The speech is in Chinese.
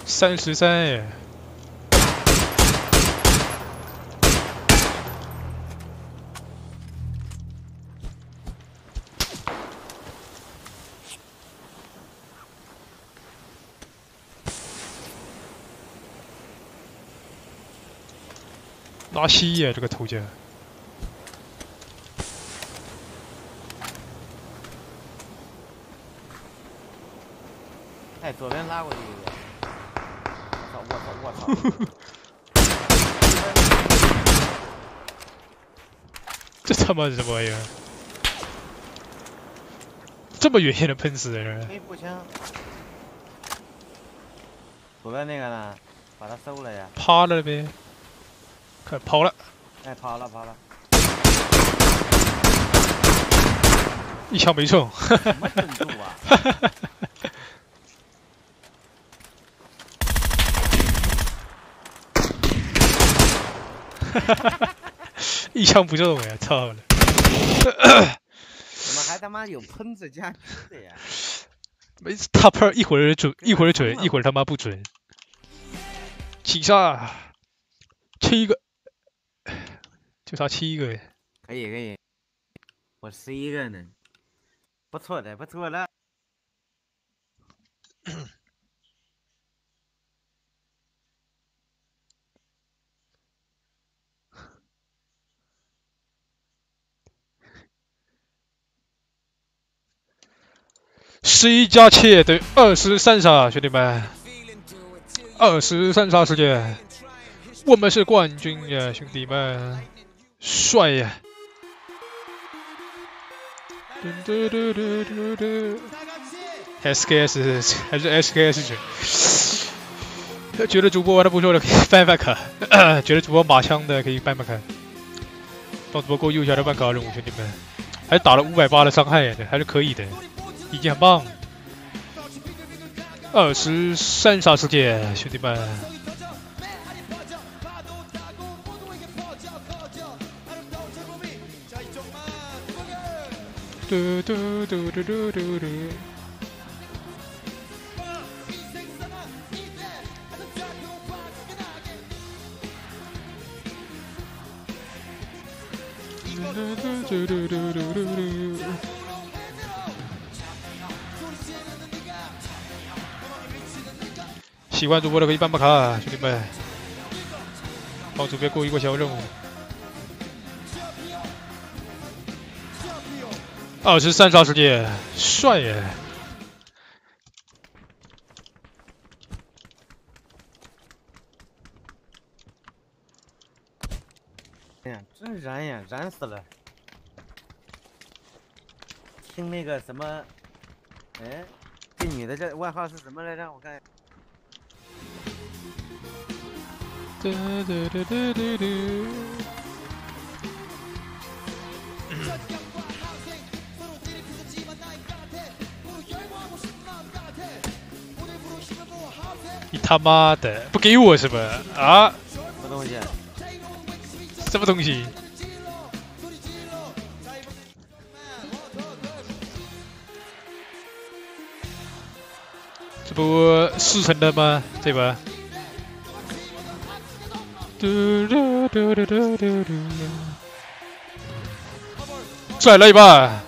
33耶！拉稀耶，这个头家。 哎，左边拉过去一个，我操！ 这他妈是什么玩意儿？这么远也能喷死人？ 没步枪。左边那个呢？把他收了呀。 趴了呗，快跑了！ 哎，跑了。 一枪没中。 什么准度啊？ 一枪不中呀！操了！ 怎么还他妈有喷子加狙的呀？ 没事，他喷一会儿准，一会儿准，一会儿他妈不准。起杀，7个，就差7个。 可以，我11个呢，不错的。 11加7等于23杀，兄弟们，23杀时间，我们是冠军呀，兄弟们，帅呀！SKS 还是 SKS 觉得主播玩的不错的可以办办卡，觉得主播马枪的可以办办卡，帮主播过右下的办卡任务，兄弟们，还打了580的伤害，还是可以的。 已经很棒，23杀时间，兄弟们。喜欢主播的可以办办卡，兄弟们，帮主播过一个小任务。23杀时间，帅耶！ 哎呀，真燃呀，燃死了！听那个什么，哎，这女的这外号是什么来着？我看。 你他妈的不给我是吧？啊？ 什么东西？ 什么东西？这不4成的吗？这把。再来一把！